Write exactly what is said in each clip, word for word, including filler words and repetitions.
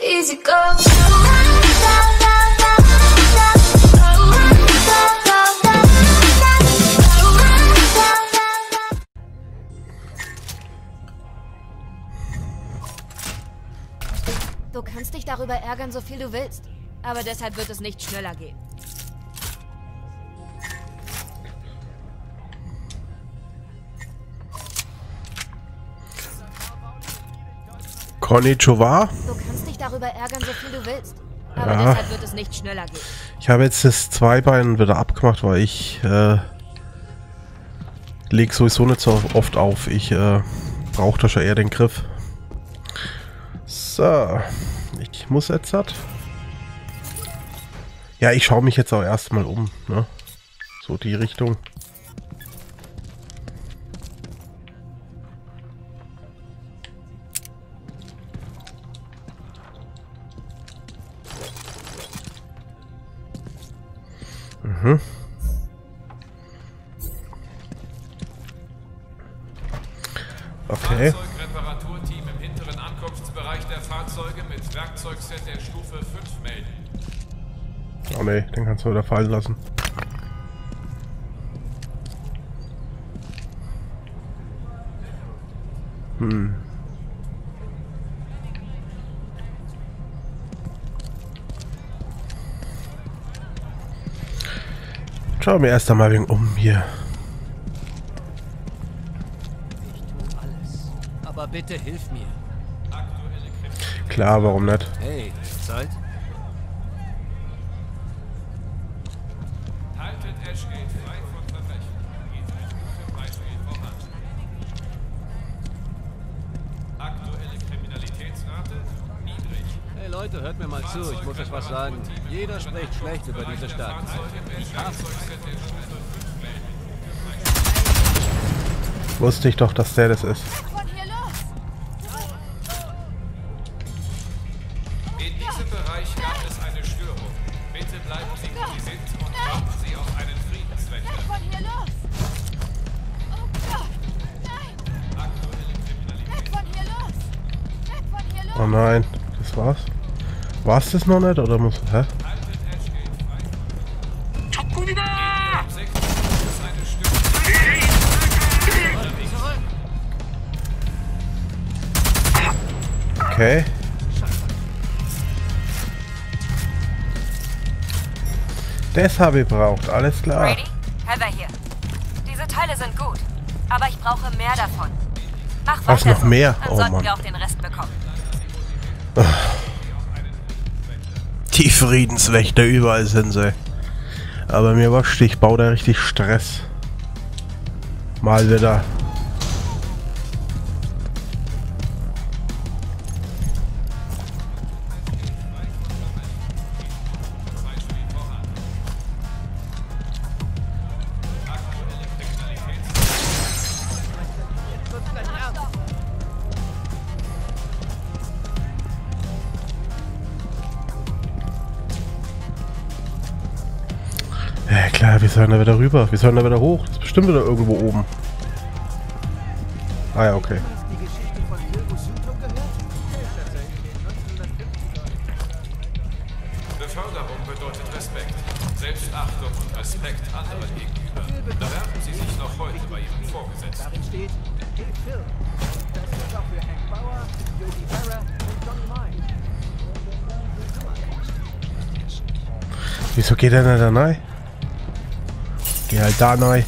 easy go. Du kannst dich darüber ärgern, so viel du willst. Aber deshalb wird es nicht schneller gehen. Konnichiwa. Du kannst dich darüber ärgern, so viel du willst. Aber Ja. deshalb wird es nicht schneller gehen. Ich habe jetzt das Zweibein wieder abgemacht, weil ich äh, leg sowieso nicht so oft auf. Ich äh, brauche da schon eher den Griff. So, ich muss jetzt halt. Ja, ich schaue mich jetzt auch erstmal um, ne? So die Richtung. Mhm. Okay. Reparaturteam im hinteren Ankunftsbereich der Fahrzeuge mit Werkzeugset der Stufe fünf melden. Oh ne, den kannst du wieder fallen lassen. Hm. Schauen wir erst einmal wegen um hier. Ich tue alles. Aber bitte hilf mir. Klar, warum nicht? Hey, Zeit? Haltet Ashgate frei von Verbrechen. Geht ein gutes Beispiel voran. Aktuelle Kriminalitätsrate niedrig. Hey Leute, hört mir mal zu, ich muss euch was sagen. Jeder spricht schlecht über diese Stadt. Ich hasse Wusste ich doch, dass der das ist. Von hier los! In diesem Bereich gab es eine Störung. Bitte bleiben Sie, wo Sie sind und warten Sie auf einen Friedenswächter. Von hier los! Oh Gott! Nein! Aktuelle Kriminalität. Weg von hier los! Weg von hier los! Oh nein, das war's. War's das noch nicht oder muss... Hä? Haltet Ashgate frei. Im Sektor gibt es eine Störung. Okay. Das habe ich braucht, alles klar. Brady? Heather hier. Diese Teile sind gut, aber ich brauche mehr davon. Mach weiter Was, noch so, mehr? Dann Oh sollten Mann. wir auch den Rest bekommen. Die Friedenswächter, überall sind sie. Aber mir wascht, ich baue da richtig Stress. Mal wieder. Ja klar, wir sollen da wieder rüber. Wir sollen da wieder hoch. Das ist bestimmt wieder irgendwo oben. Ah ja, okay. die Geschichte von Ilgo Suto gehört? Beförderung bedeutet Respekt, Selbstachtung und Respekt anderen gegenüber. Da werfen Sie sich noch heute bei Ihrem Vorgesetzten. Darin steht, hey Phil. Das ist auch für Hank Bauer, Jody Barra und Johnny Mine. Wieso geht er nicht da rein? Geh halt da rein.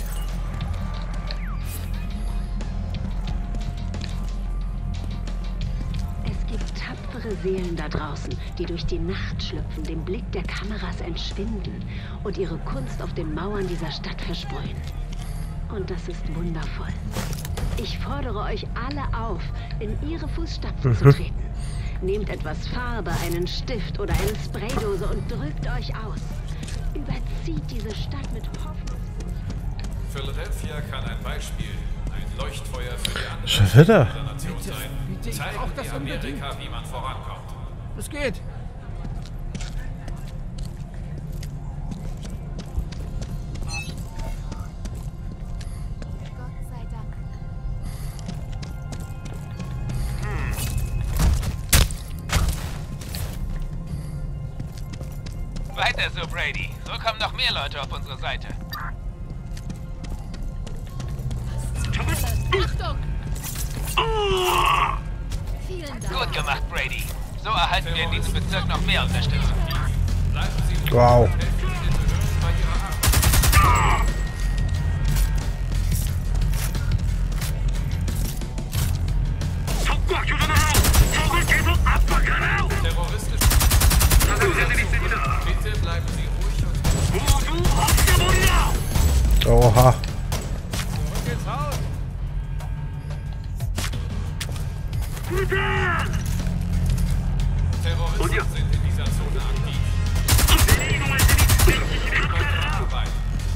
Es gibt tapfere Seelen da draußen, die durch die Nacht schlüpfen, dem Blick der Kameras entschwinden und ihre Kunst auf den Mauern dieser Stadt versprühen. Und das ist wundervoll. Ich fordere euch alle auf, in ihre Fußstapfen zu treten. Nehmt etwas Farbe, einen Stift oder eine Spraydose und drückt euch aus. Überzieht diese Stadt mit Hoffnung. Philadelphia kann ein Beispiel, ein Leuchtfeuer für die andere Schon wieder. der Nation sein. bitte, ich Zeigen brauch das wir Amerika, unbedingt. wie man vorankommt. Es geht. Gott sei Dank. Weiter so, Brady. So kommen noch mehr Leute auf unsere Seite. Achtung! Vielen Dank. Gut gemacht, Brady. So erhalten wir in diesem Bezirk noch mehr Unterstützung. Bleiben Sie ruhig Wow. und helfen Sie den Behörden bei ihrer Arbeit. Terroristische... Bitte bleiben Sie ruhig und... Oha. Zurück ins Haus! Terroristen sind in dieser Zone aktiv. Bei ihrer Arbeit.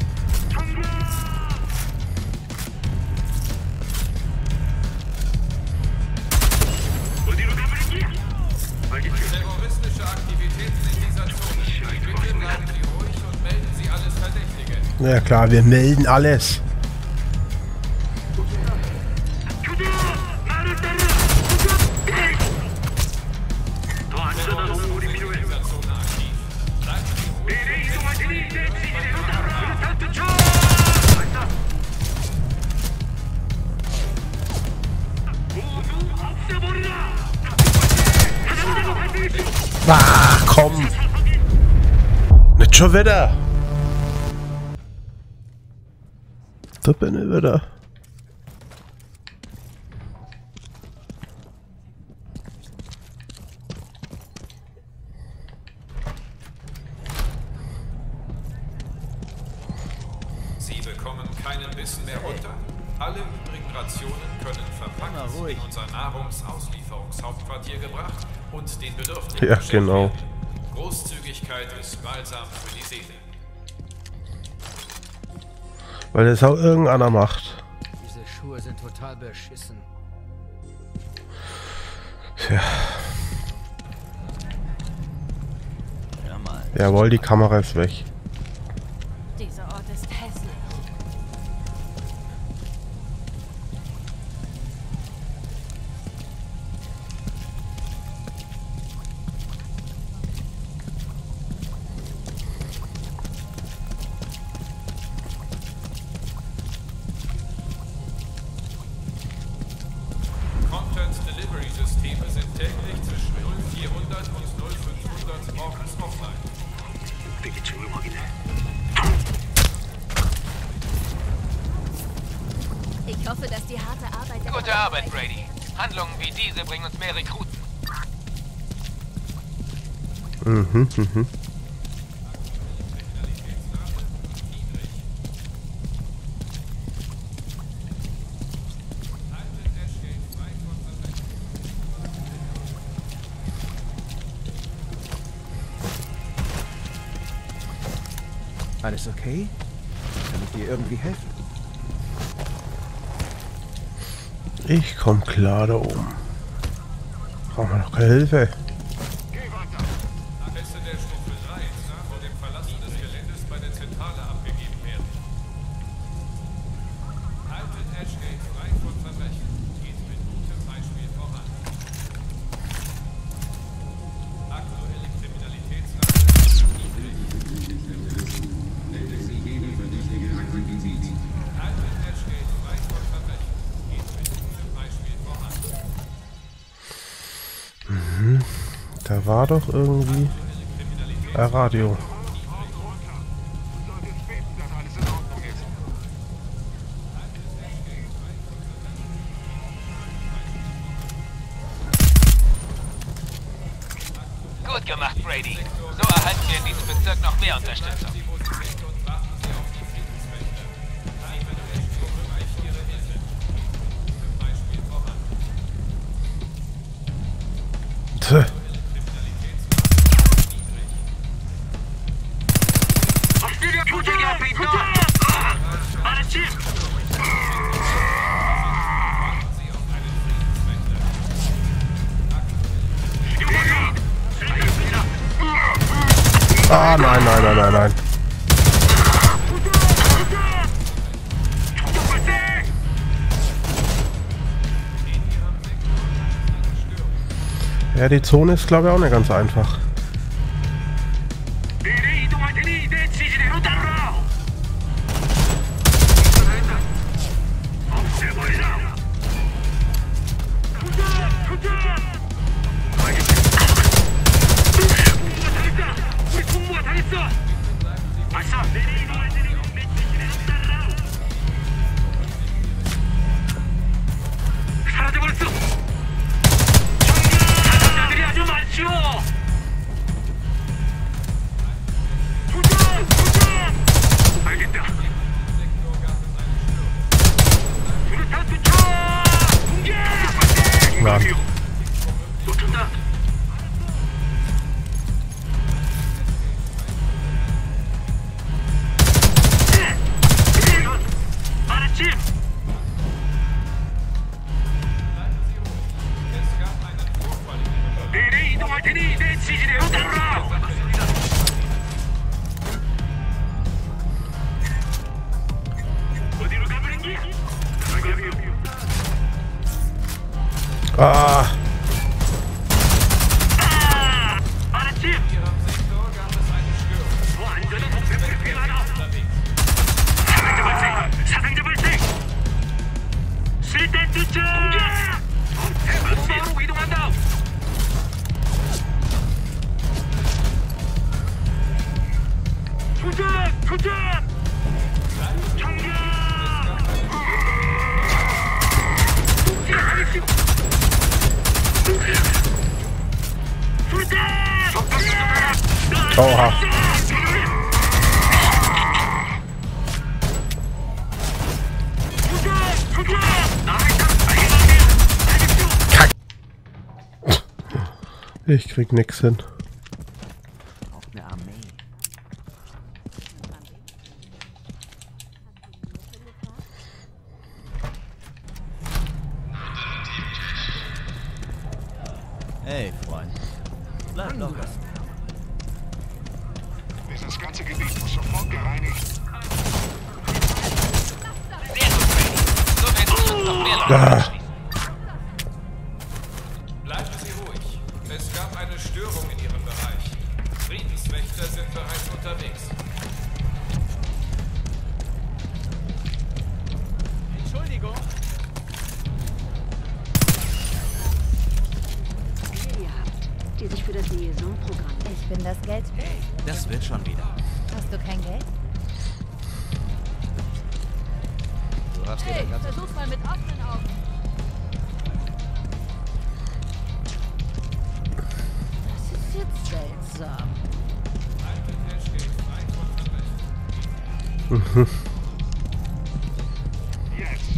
Terroristische Aktivitäten in dieser Zone. Bitte bleiben Sie ruhig und melden Sie alles Verdächtige. Ja klar, wir melden alles. Terroristen sind in dieser Zone aktiv. Bleiben Sie ruhig und helfen Sie den Behörden bei ihrer Arbeit. Ach, komm. Nicht schon wieder. Da bin ich wieder. Sie bekommen keinen Bissen mehr runter. Alle übrigen Rationen können verpackt in unser Nahrungsauslieferungshauptquartier gebracht und den Bedürftigen Ja, geschenkt genau. werden. Großzügigkeit ist Balsam für die Seele. Weil das auch irgendeiner macht. Diese Schuhe sind total beschissen. Tja. Jawohl, die Kamera ist weg. Dieser Ort ist hässlich. Content-Delivery-Systeme sind täglich zwischen null vierhundert und null fünfhundert morgens offline. Ich hoffe, dass die harte Arbeit... der Gute Arbeit, Brady. Handlungen wie diese bringen uns mehr Rekruten. Mhm, mhm. Alles okay? Kann ich dir irgendwie helfen? Ich komm klar da oben. Brauchen wir noch keine Hilfe. Pässe der Stufe drei vor dem Verlassen des Geländes bei der Zentrale abgegeben werden. Haltet Ashgate frei von Verbrechen. Geht mit gutem Beispiel voran. Aktuelle Kriminalitätsrate niedrig. Haltet Ashgate frei von Verbrechen. Geht mit gutem Beispiel voran. Da war doch irgendwie ein Radio. Gut gemacht, Brady. So erhalten wir in diesem Bezirk noch mehr Unterstützung. Sie, wo Sie sind und warten Sie auf die Friedenswächter. Sie benötigen für euch Ihre Hilfe. Zum Beispiel voran. Tch. Ah, nein, nein, nein, nein, nein. Ja, die Zone ist, glaube ich, auch nicht ganz einfach. Sie Ah. Oha. Kack. Ich krieg nix hin. Hey, Freund. Bleib locker. Dieses ganze Gebiet muss sofort gereinigt. Sehr gut, Freddy. So werden sich uns noch mehr Leute Ah. anschließen. Bleiben Sie ruhig. Es gab eine Störung in Ihrem Bereich. Friedenswächter sind bereits unterwegs. Entschuldigung. Die ihr habt, die sich für das Liaison-Programm. Ich bin das Geld. Das wird schon wieder. Hast du kein Geld? Du hast dir Hey, dein ganzes... versuch's mal mit offenen Augen. Das ist jetzt seltsam. Mhm. Jetzt.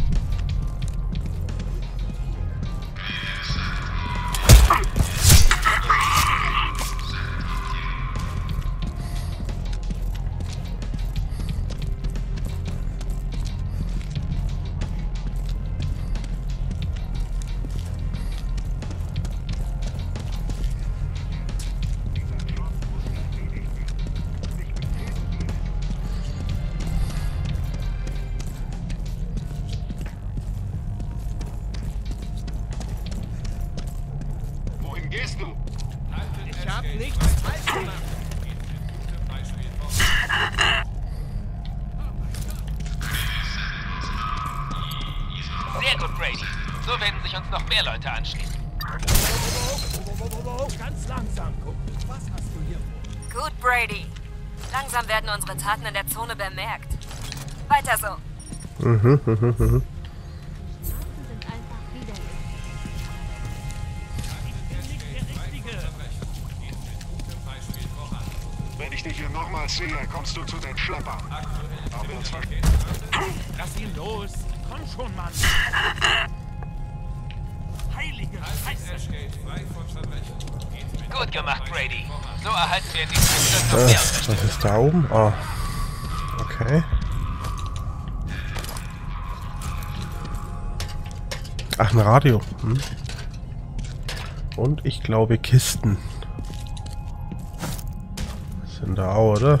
Wohin gehst du? Ich hab nichts falsch gemacht. Sehr gut, Brady. So werden sich uns noch mehr Leute anschließen. Ganz langsam gucken. Was hast du hier vor? Gut, Brady. Langsam werden unsere Taten in der Zone bemerkt. Weiter so. Mhm, mhm, mhm. Straßen sind einfach widerlich. Wenn ich dich hier nochmals sehe, kommst du zu den Schleppern. Aber zwar Lass ihn los. Komm schon, Mann. Heilige Scheiße. Gut gemacht, Brady. So erhalten wir in diesem Bezirk noch mehr Äh, Unterstützung. was ist da oben? Ah. Okay. Ach, ein Radio. Hm. Und ich glaube Kisten. Sind da auch, oder?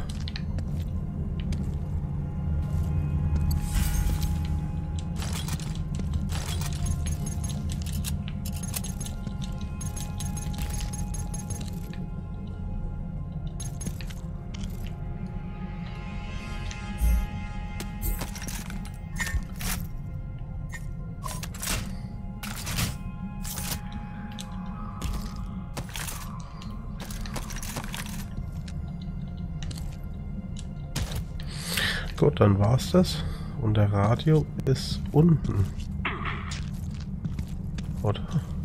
Gut, dann war's das. Und der Radio ist unten. Oder?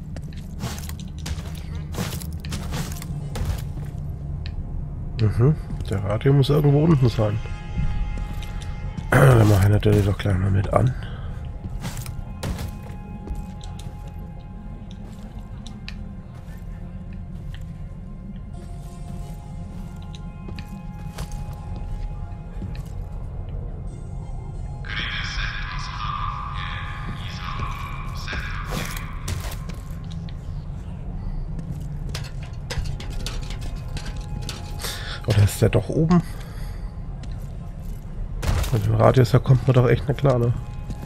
Mhm, der Radio muss irgendwo unten sein. Dann mache ich natürlich doch gleich mal mit an. Oder ist der doch oben? Mit dem Radius, da kommt man doch echt nicht klar, ne?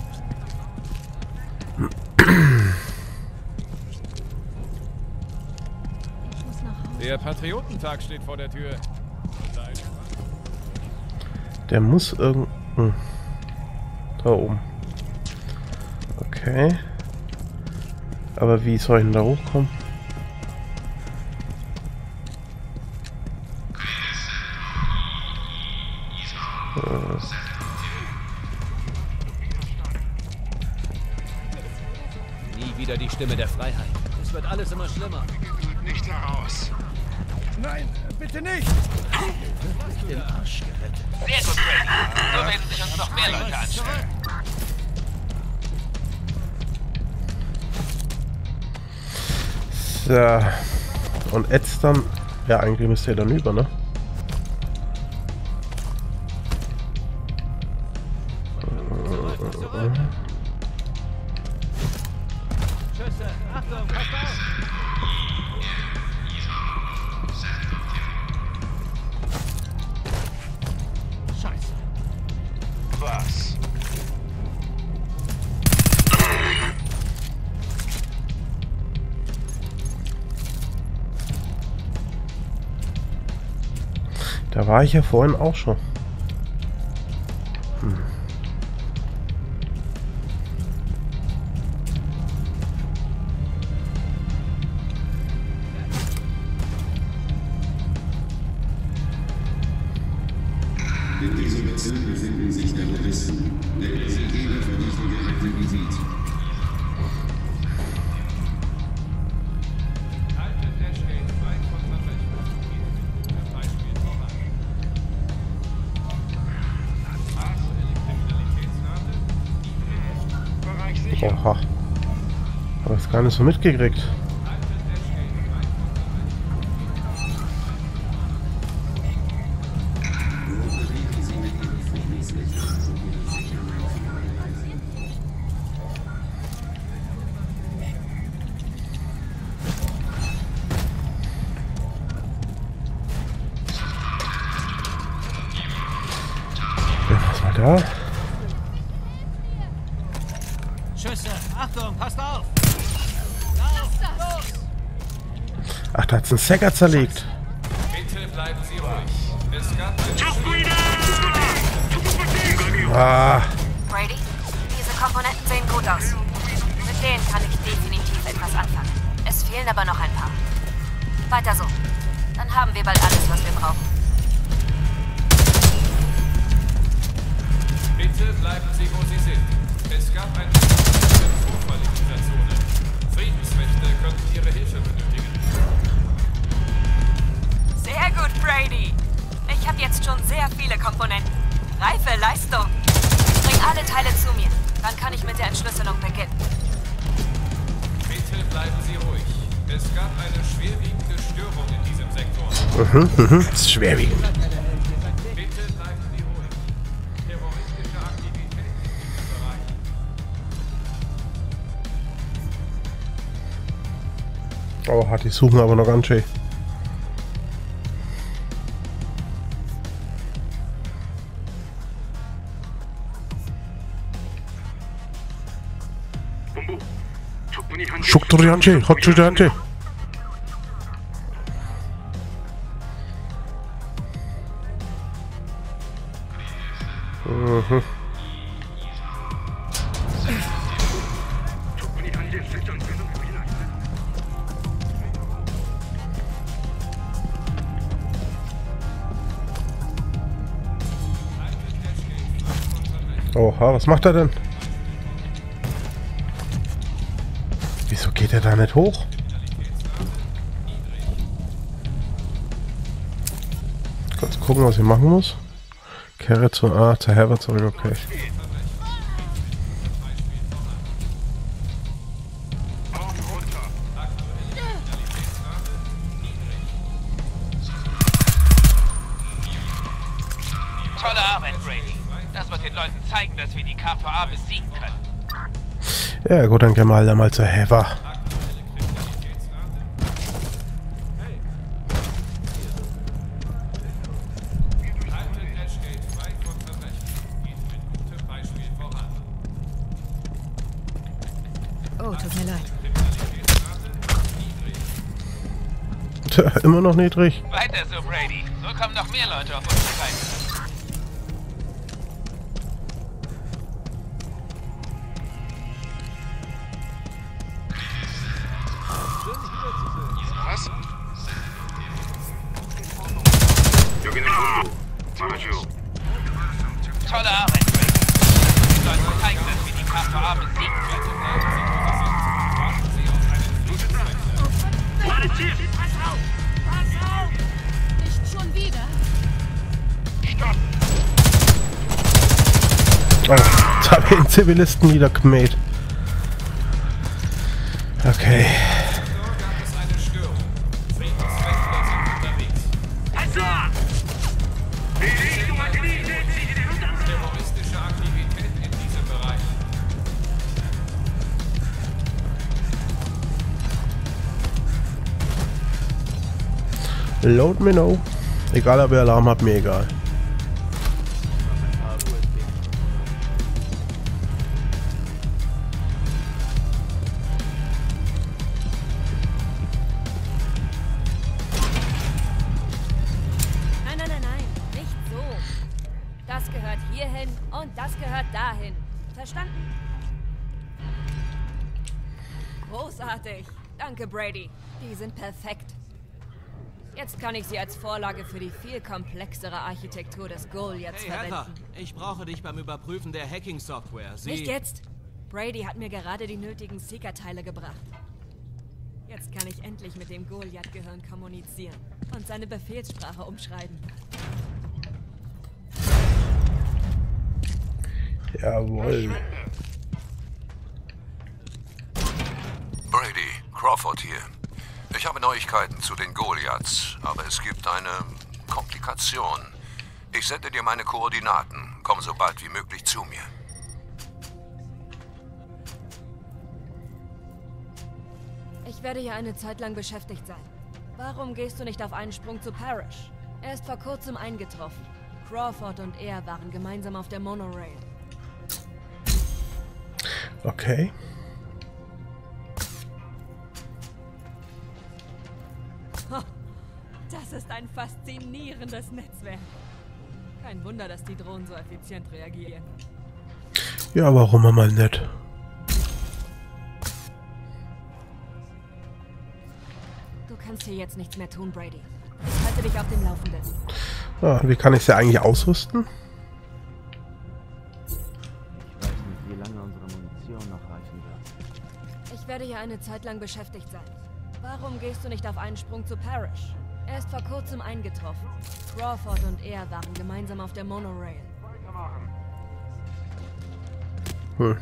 Der Patriotentag steht vor der Tür. Der muss irgend... Hm. Da oben. Okay. Aber wie soll ich denn da hochkommen? Nie wieder die Stimme der Freiheit. Es wird alles immer schlimmer. Nicht heraus. Nein, bitte nicht! Den Arsch gerettet. Sehr gut, Brady. So werden sich uns noch mehr Leute anstellen. So. Und jetzt dann... Ja, eigentlich müsste er dann über, ne? Schüsse! Achtung, pass auf! Scheiße. Was? Da war ich ja vorhin auch schon. Hm. In diesem Bezirk befinden sich Terroristen. Nennen Sie jede verdächtige Aktivität. Oha. Aber es gar nicht so mitgekriegt. Was war da? Schüsse! Achtung, passt auf! Ach, da hat's einen Säcker zerlegt. Bitte bleiben Sie ruhig. Es gab eine... Ah. Brady, diese Komponenten sehen gut aus. Mit denen kann ich definitiv etwas anfangen. Es fehlen aber noch ein paar. Weiter so. Dann haben wir bald alles, was wir brauchen. Bitte bleiben Sie, wo Sie sind. Es gab einen Vorfall in dieser Zone. Friedenswächter könnten Ihre Hilfe benötigen. Sehr gut, Brady. Ich habe jetzt schon sehr viele Komponenten. Reife Leistung. Bring alle Teile zu mir. Dann kann ich mit der Entschlüsselung beginnen. Bitte bleiben Sie ruhig. Es gab eine schwerwiegende Störung in diesem Sektor. Mhm, mhm. Das ist schwerwiegend. Bitte bleiben Sie ruhig. Terroristische Aktivität im Bereich. Oh, hat die suchen aber noch ganz schön. Shuktorianche, Hotchurianche. Mhm. Oha, was macht er denn? Wieso geht er da nicht hoch? Kurz gucken, was ich machen muss. Kehre zu A, zur Herber zurück, okay. Tolle Arbeit, Brady. Das wird den Leuten zeigen, dass wir die K V A besiegen können. Ja gut, dann gehen wir halt mal zur Hever. Oh, tut mir leid. Tja, immer noch niedrig. Weiter so, Brady. So kommen noch mehr Leute auf unsere Seite. Was? Tolle Arbeit, Brady. Die Leute zeigen, dass wir die K V A besiegen können. Nicht schon wieder. Oh, jetzt habe ich den Zivilisten wieder gemäht. Okay. Terroristische Aktivität in diesem Bereich. Load me no. Egal, ob ihr Alarm habt, mir egal. Nein, nein, nein, nein. Nicht so. Das gehört hierhin und das gehört dahin. Verstanden? Großartig. Danke, Brady. Die sind perfekt. Jetzt kann ich sie als Vorlage für die viel komplexere Architektur des Goliaths Hey, Heather, verwenden. ich brauche dich beim Überprüfen der Hacking-Software. Sie... Nicht jetzt. Brady hat mir gerade die nötigen Seeker-Teile gebracht. Jetzt kann ich endlich mit dem Goliath-Gehirn kommunizieren und seine Befehlssprache umschreiben. Jawohl. Brady, Crawford hier. Ich habe Neuigkeiten zu den Goliaths, aber es gibt eine Komplikation. Ich sende dir meine Koordinaten. Komm so bald wie möglich zu mir. Ich werde hier eine Zeit lang beschäftigt sein. Warum gehst du nicht auf einen Sprung zu Parrish? Er ist vor kurzem eingetroffen. Crawford und er waren gemeinsam auf der Monorail. Okay. Das ist ein faszinierendes Netzwerk. Kein Wunder, dass die Drohnen so effizient reagieren. Ja, warum einmal nicht? Du kannst hier jetzt nichts mehr tun, Brady. Ich halte dich auf dem Laufenden. Ah, wie kann ich sie eigentlich ausrüsten? Ich weiß nicht, wie lange unsere Munition noch reichen wird. Ich werde hier eine Zeit lang beschäftigt sein. Warum gehst du nicht auf einen Sprung zu Parrish? Er ist vor kurzem eingetroffen. Crawford und er waren gemeinsam auf der Monorail. Hm.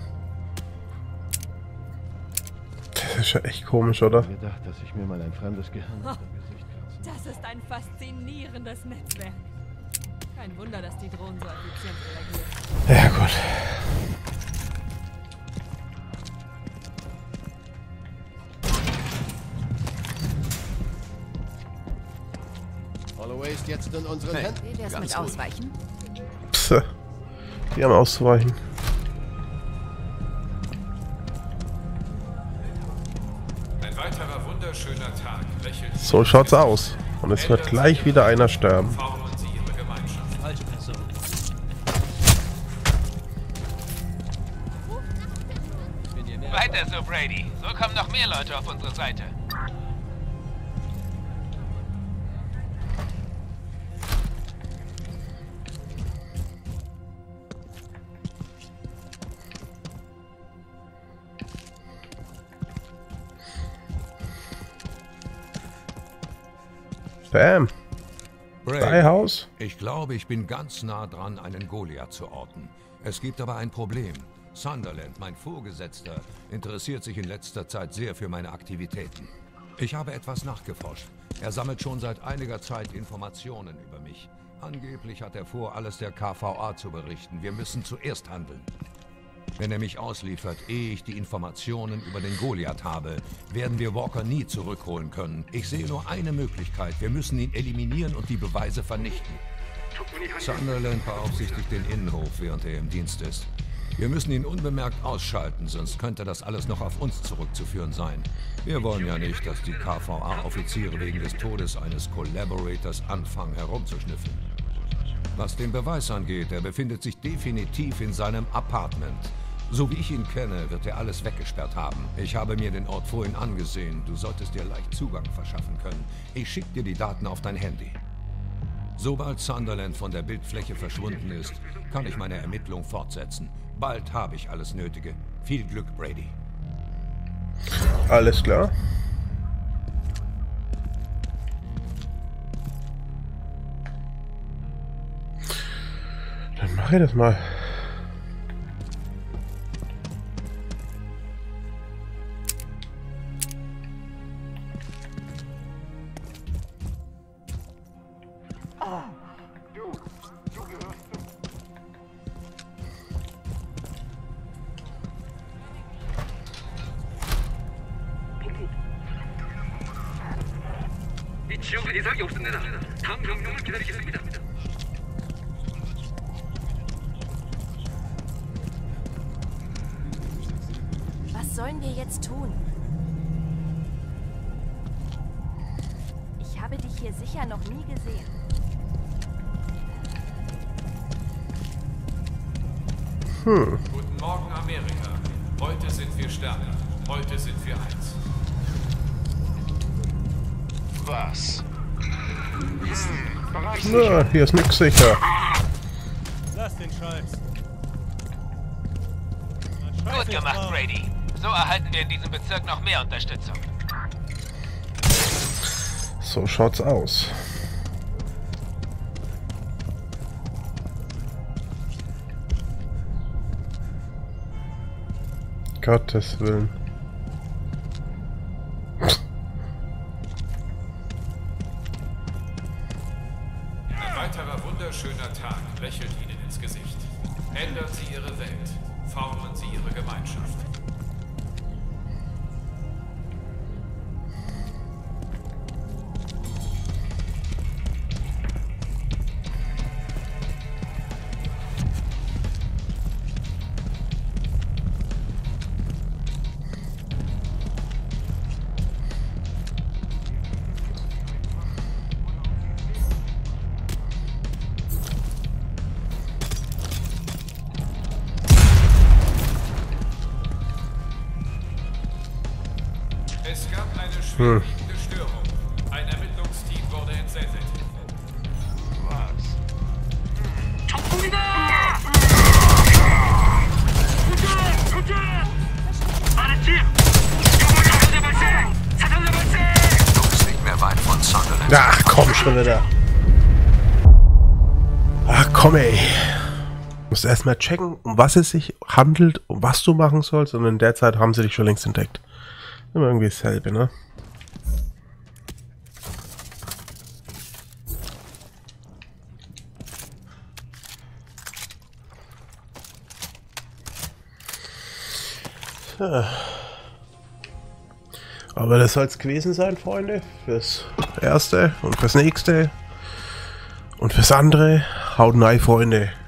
Das ist ja echt komisch, oder? Ich habe gedacht, dass ich mir mal ein fremdes Gehirn aus dem Gesicht kratze. Das ist ein faszinierendes Netzwerk. Kein Wunder, dass die Drohnen so effizient reagieren. Ja, gut. Holloway ist jetzt in unseren Hey, Händen. Wie wär's mit Ausweichen? Psst. Die haben auszuweichen. Ein weiterer wunderschöner Tag. Lächelt So schaut's aus. Und es wird gleich wieder einer sterben. formen sie ihre Gemeinschaft. Falsche Person. Ich bin dir mehr... Weiter so, Brady. So kommen noch mehr Leute auf unsere Seite. Bam. Bray, Haus. Ich glaube, ich bin ganz nah dran, einen Goliath zu orten. Es gibt aber ein Problem. Sunderland, mein Vorgesetzter, interessiert sich in letzter Zeit sehr für meine Aktivitäten. Ich habe etwas nachgeforscht. Er sammelt schon seit einiger Zeit Informationen über mich. Angeblich hat er vor, alles der K V A zu berichten. Wir müssen zuerst handeln. Wenn er mich ausliefert, ehe ich die Informationen über den Goliath habe, werden wir Walker nie zurückholen können. Ich sehe nur eine Möglichkeit. Wir müssen ihn eliminieren und die Beweise vernichten. Sunderland beaufsichtigt den Innenhof, während er im Dienst ist. Wir müssen ihn unbemerkt ausschalten, sonst könnte das alles noch auf uns zurückzuführen sein. Wir wollen ja nicht, dass die K V A-Offiziere wegen des Todes eines Collaborators anfangen herumzuschnüffeln. Was den Beweis angeht, er befindet sich definitiv in seinem Apartment. So wie ich ihn kenne, wird er alles weggesperrt haben. Ich habe mir den Ort vorhin angesehen. Du solltest dir leicht Zugang verschaffen können. Ich schicke dir die Daten auf dein Handy. Sobald Sunderland von der Bildfläche verschwunden ist, kann ich meine Ermittlung fortsetzen. Bald habe ich alles Nötige. Viel Glück, Brady. Alles klar. Dann mache ich das mal. Was sollen wir jetzt tun? Ich habe dich hier sicher noch nie gesehen. Hm. Guten Morgen, Amerika. Heute sind wir stärker. Heute sind wir eins. Was? Na, hier ist nix sicher. Lass den Scheiß. Gut gemacht, Brady. So erhalten wir in diesem Bezirk noch mehr Unterstützung. So schaut's aus. Gottes Willen. Ein weiterer wunderschöner Tag lächelt Ihnen ins Gesicht. Ändern Sie Ihre Welt. Formen Sie Ihre Gemeinschaft. Es gab eine schwerwiegende Störung. Ein Ermittlungsteam wurde entsendet. Was? Du bist nicht mehr weit von Sunderland. Ach, komm schon wieder. Ach, komm ey. Du musst erstmal checken, um was es sich handelt, um was du machen sollst, und in der Zeit haben sie dich schon längst entdeckt. Immer irgendwie dasselbe, ne? So. Aber das soll es gewesen sein, Freunde. Fürs Erste und fürs Nächste. Und fürs andere. Haut rein, Freunde.